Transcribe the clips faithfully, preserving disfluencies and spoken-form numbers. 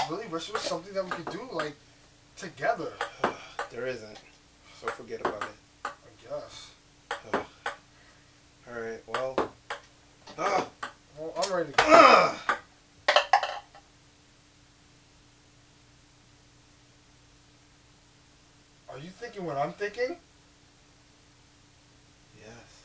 really wish it was something that we could do, like, together. There isn't. So forget about it. I guess. Alright, well. Ah. Well, I'm ready to go. Ah. Are you thinking what I'm thinking? Yes.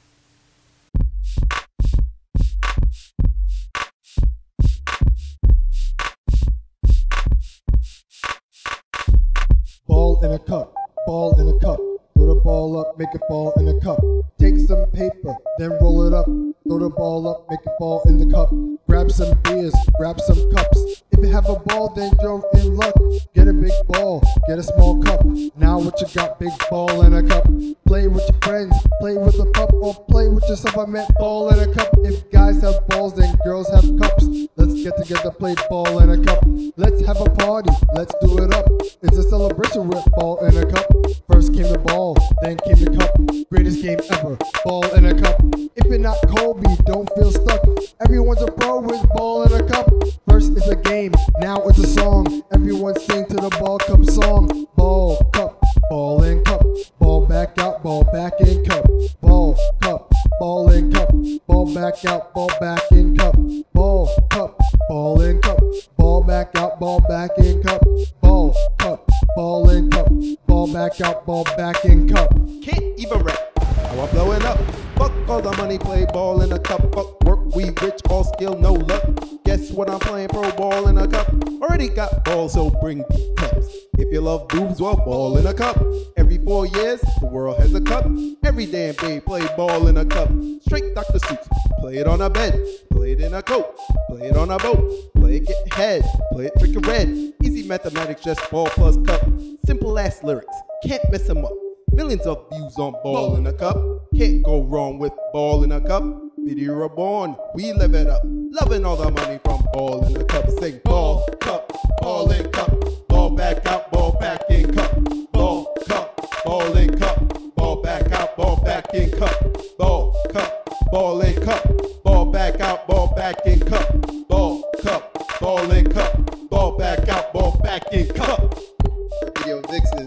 Ball in a cup, ball in a cup. Throw the ball up, make it fall in a cup. Take some paper, then roll it up. Throw the ball up, make it fall in the cup. Grab some beers, grab some cups. If you have a ball, then you're in luck. Get a big ball, get a small cup. Now what you got, big ball in a cup. Play with your friends, play with a pup, or play with yourself. I meant ball in a cup. If guys have balls, then girls have cups. Let's get together, play ball in a cup. Let's have a party, let's do it up. It's a celebration with ball in a cup. First came the ball, then came the cup. Greatest game ever, ball in a cup. If you're not Kobe, don't feel stuck. Everyone's a pro with ball in a cup. First it's a game, now it's a song. Everyone sing to the ball cup song. Ball, cup, ball in cup. Ball back out, ball back in cup. Ball, cup, ball in cup. Ball back out, ball back in cup. Ball, cup, ball in cup. Ball back out, ball back in cup. Ball, cup, ball in cup. Ball back out, ball back in cup. Can't even rap. Now I'm blowing up. Fuck all the money, play ball in a cup. Fuck work, we rich, all skill, no luck. Guess what I'm playing, pro ball in a cup. Already got balls, so bring the cups. If you love boobs, well, ball in a cup. Every four years, the world has a cup. Every damn day, play ball in a cup. Straight Doctor Seuss, play it on a bed. Play it in a coat, play it on a boat. Play it, get head, play it, drink it red. Easy mathematics, just ball plus cup. Simple ass lyrics, can't mess them up. Millions of views on ball in a cup. Can't go wrong with ball in a cup. Video Reborn, we live it up. Loving all the money from ball in a cup. Sing ball, cup, ball in cup. Ball back out, ball back in cup. Ball, cup, ball in cup. Ball back out, ball back in cup. Ball, cup, ball in cup. Ball back out, ball back in cup. Ball, cup, ball in cup. Ball back out, ball back in cup. Video Vixen.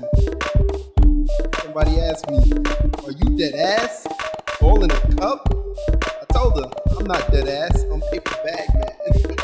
Somebody asked me, are you dead ass? Ball in a cup? I told her, I'm not dead ass, I'm paper bag man.